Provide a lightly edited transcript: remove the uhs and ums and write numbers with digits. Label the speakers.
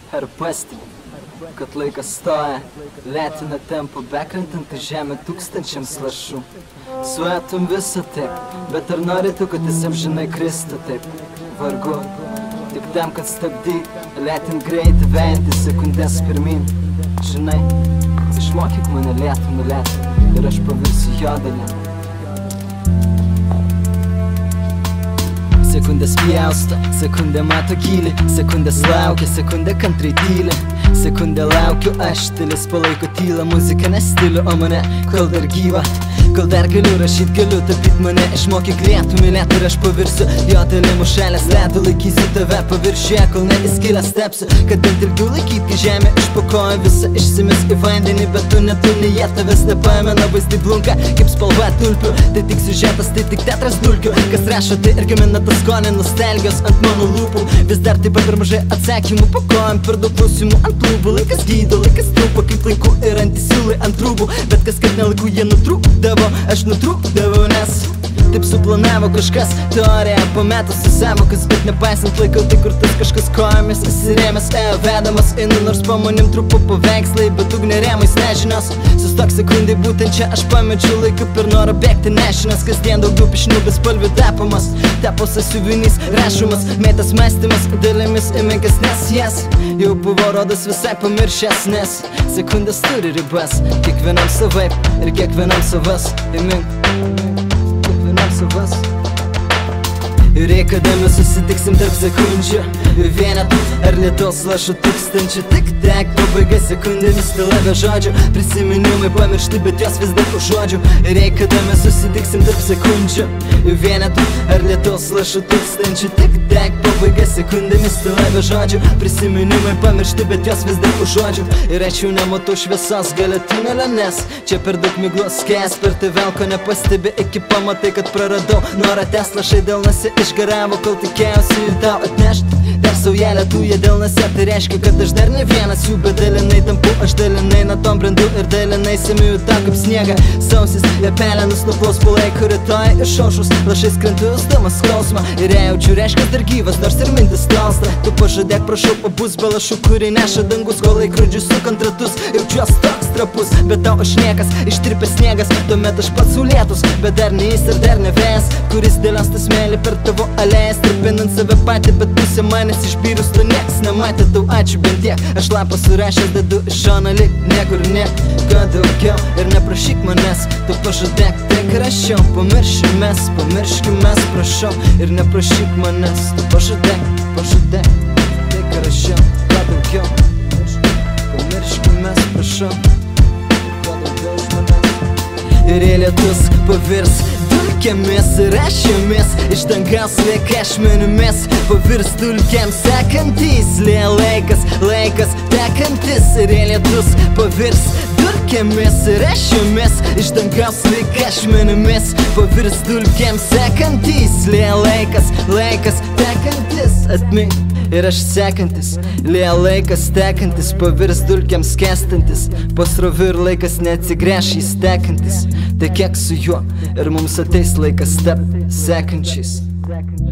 Speaker 1: Ar pastebi, kad laikas stoja, lėtina tempo, bekrentant į žemę tūkstančiams lašų. Suėtum visą taip, bet ar nori tu, kad jis amžinai kristų taip? Vargu, tik tam, kad stabdyt, lėtint greitį, vejantį sekundės pirmin. Žinai, išmokyk mane lėtų nulėti ir aš pavirsiu jo dalim. Sekundės pjausto, sekundė mato gylį, sekundės laukia, sekundė kantrai tyli. Sekundė laukiu, aš tylis palaiko tylą, muzika ne stilių, o mane kol dar gyva. Kol dar galiu rašyt, galiu tapyt mane, išmokyk lietų mylėt ir aš pavirsiu jo dalim užšalęs ledu, laikysiu tave paviršiuje, kol net įskilęs tepsiu, kad bent ilgiau laikyt, kai žemė išpakoja visą išsimis į vandenį, bet tu netuli, jie tavęs nepamena, vaizdai blunka kaip spalva tulpių. Tai tik siužetas, tai tik teatras dulkių, kas rašo tai ir gamina tą skonį nostalgijos ant mano lūpų. Vis dar taip pat per mažai atsakymų po kojom, per daug klausimų ant lūpų. Laikas gydo, laikas trupa kaip laiku ir antisiūlai ant rūbų, bet kas kad nelaiku jie nutrūkdavo, aš nutrūkdavau, nes taip suplanavo kažkas. Teorija pametusi sąvokas, bet nepaisant laikau, tai kur tas kažkas kojomis įsirėmęs, vedamas einu, nors po manim trupo paveikslai, bet ugnė rėmais nežinios. Sustok sekundai, būtent čia aš pamečiau laiką per norą bėgti nešinas, kasdien daugiau piešinių bespalvių tapomas, tapo sąsiuvinys rašomas, mėtas mąstymas dalimis į menkesnes jas. Jau buvo rodas visai pamiršęs, nes sekundės turi ribas, kiekvienam savaip ir kiekvienam savas. Savas. Ir kada mes susitiksim tarp sekundžių, vienetų ar lietaus lašų tūkstančių. Tik tek, pabaiga sekundėmis, tyla be žodžių, prisiminimai pamiršti, bet jos vis dar užuodžiu. Ir kada mes susitiksim tarp sekundžių, vienetų ar lietaus lašų tūkstančių. Tik tek, pabaiga sekundėmis, tyla be žodžių, prisiminimai pamiršti, bet jos vis dar užuodžiu. Ir aš jau nematau šviesos gale tunelio, nes čia per daug miglos skęs, per tai velko nepastebi, iki pamatai, kad praradau norą tęst. Lašai delnasi išgaravo, kol tikėjausi jų tau atnešti. Dar saujelė tų jie delnase, tai reiškia, kad aš dar ne vienas jų, bet dalinai tampu, aš dalinai nuo tom brendu ir dalinai semiu jų tau kaip sniegą. Sausis, jie pelenus nuplaus po laiko, rytoj išaušus, lašais krentu jusdamas skausmą. Ir jaučiu, reiškia dar gyvas, nors ir mintis tolsta. Tu pažadėk, prašau, pabus be lašų, kurį neša dangus, kol laikrodžių sukant ratus. Jaučiuos toks trapus, bet tau aš niekas, ištirpęs sniegas. Tuomet aš pats saulėtus, bet dar ne jis ir dar ne vėjas, kuris dėlios tą smėlį per tavo alėjas, tripinant save patį, bet pusė manęs išbyrus, to nieks nematė. Tau ačiū bent tiek, aš lapą surašęs dedu iš šono, lyg niekur nieko daugiau. Ir neprašyk manęs, tu pažadėk tai, ką rašiau. Pamirškim mes, prašau. Ir neprašyk manęs, tu pažadėk tai, ką rašiau. Ko daugiau, pamirškim mes, prašau. Ko daugiau iš manęs. Ir lietus pavirs dulkėmis ir ašiomis, iš dangaus liek ašmenimis, pavirs dulkėms sekantys. Laikas tekantis. Ir lietus pavirs dulkėmis ir ašiomis, iš dangaus liek ašmenimis, pavirs dulkėms sekantys. Laikas tekantis. Atmink ir aš sekantis, laikas tekantis, pavirs dulkiams skęstantis, pasroviu ir laikas neatsigręš jis tekantis. Tai kiek su juo ir mums ateis laikas tapti sekančiais.